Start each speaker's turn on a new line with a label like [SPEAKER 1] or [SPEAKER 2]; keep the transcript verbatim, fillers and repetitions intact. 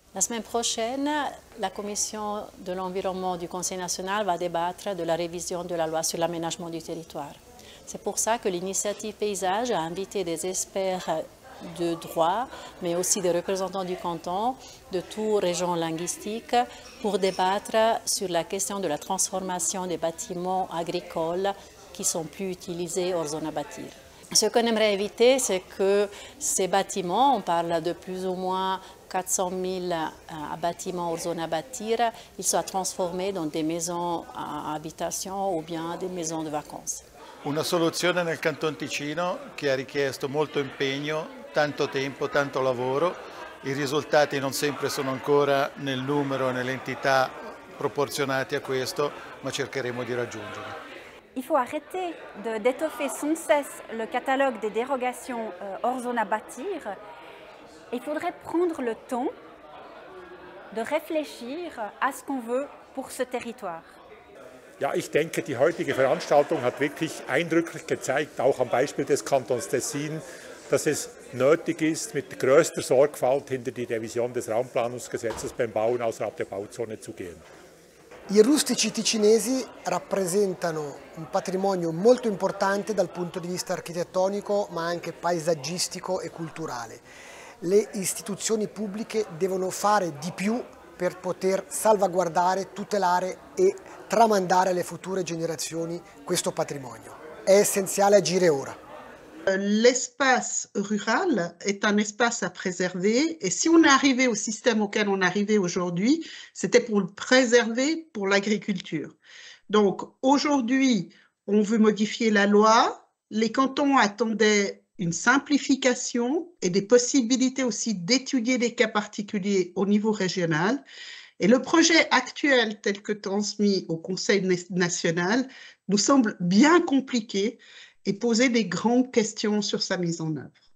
[SPEAKER 1] La semaine prochaine, la Commission de l'environnement du Conseil national va débattre de la révision de la loi sur l'aménagement du territoire. C'est pour ça que l'initiative Paysage a invité des experts de droit, mais aussi des représentants du canton, de toutes régions linguistiques, pour débattre sur la question de la transformation des bâtiments agricoles qui sont plus utilisés hors zone à bâtir. Ce qu'on aimerait éviter, c'est que ces bâtiments, on parle de plus ou moins quatre cent mille bâtiments hors zone à bâtir, ils soient transformés dans des maisons à habitation ou bien des maisons de vacances.
[SPEAKER 2] Una soluzione nel Canton Ticino che ha richiesto molto impegno, tanto tempo, tanto lavoro. I risultati non sempre sono ancora nel numero e nell'entità proporzionati a questo, ma cercheremo di raggiungerli.
[SPEAKER 3] Il faut arrêter d'étoffer sans cesse le catalogue des dérogations euh, hors zone à bâtir. Il faudrait prendre le temps de réfléchir à ce qu'on veut pour ce territoire.
[SPEAKER 4] Ja, ich denke, die heutige Veranstaltung hat wirklich eindrücklich gezeigt, auch am Beispiel des Kantons Tessin, dass es nötig ist, mit größter Sorgfalt hinter die Revision des Raumplanungsgesetzes beim Bauen außerhalb der Bauzone zu gehen.
[SPEAKER 5] I rustici ticinesi rappresentano un patrimonio molto importante dal punto di vista architettonico, ma anche paesaggistico e culturale. Le istituzioni pubbliche devono fare di più per poter salvaguardare, tutelare e tramandare alle future generazioni questo patrimonio. È essenziale agire ora.
[SPEAKER 6] L'espace rural est un espace à préserver et si on est arrivé au système auquel on est arrivé aujourd'hui, c'était pour le préserver pour l'agriculture. Donc aujourd'hui, on veut modifier la loi. Les cantons attendaient une simplification et des possibilités aussi d'étudier des cas particuliers au niveau régional. Et le projet actuel tel que transmis au Conseil national nous semble bien compliqué et poser des grandes questions sur sa mise en œuvre.